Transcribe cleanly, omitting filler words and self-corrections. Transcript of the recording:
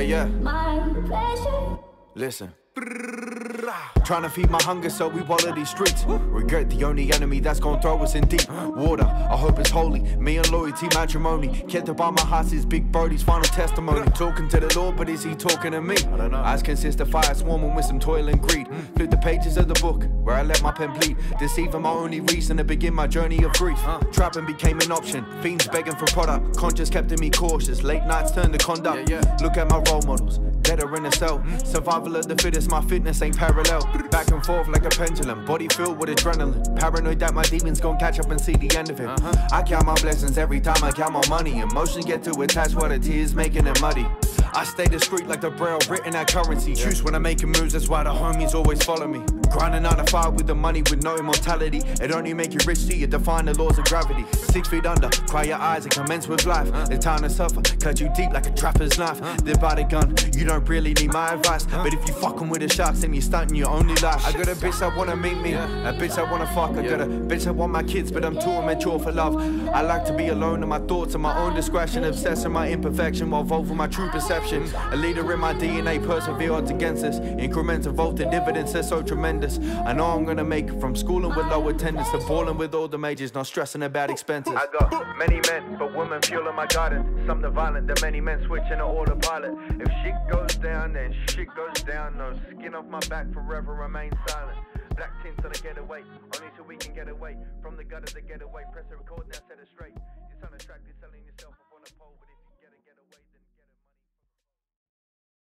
yeah. My pleasure. Listen. Trying to feed my hunger, so we wallow these streets. Regret the only enemy that's gonna throw us in deep water. I hope it's holy, me and loyalty, matrimony. Kept up by my heart is Big Brody's final testimony. Talking to the Lord, but is he talking to me? I don't know. Eyes consist of fire swarming with some toil and greed. Flip the pages of the book where I let my pen bleed. Deceiving my only reason to begin my journey of grief. Trapping became an option, fiends begging for product. Conscience kept me cautious, late nights turned to conduct. Look at my role models, dead or in a cell. Survival of the fittest, my fitness ain't parallel. Back and forth like a pendulum, body filled with adrenaline. Paranoid that my demons gon' catch up and see the end of it. I count my blessings every time I count my money. Emotions get too attached while the tears making it muddy. I stay discreet like the braille written at currency. Choose when I'm making moves, that's why the homies always follow me. Grinding 9 to 5 with the money with no immortality. It only make you rich till you define the laws of gravity. 6 feet under, cry your eyes and commence with life. The time to suffer, cut you deep like a trapper's knife. Live by the gun, you don't really need my advice. But if you fucking with the sharks, then you're stunting your only life. I got a bitch that wanna meet me, a bitch that wanna fuck. I got a bitch that want my kids, but I'm too immature for love. I like to be alone in my thoughts and my own discretion. Obsessing my imperfection while vote for my true perception. A leader in my DNA, persevere odds against us. Increments of vote, the dividends are so tremendous. I know I'm gonna make it from schooling with low attendance to balling with all the majors, not stressing about expenses. I got many men, but women fueling my guidance. Some the violent, the many men switching to autopilot. If shit goes down, then shit goes down. No skin off my back, forever remain silent. Black tints on the getaway, only till we can get away from the gutter to get away. Press the record now, set it straight. It's on a track, you're selling yourself.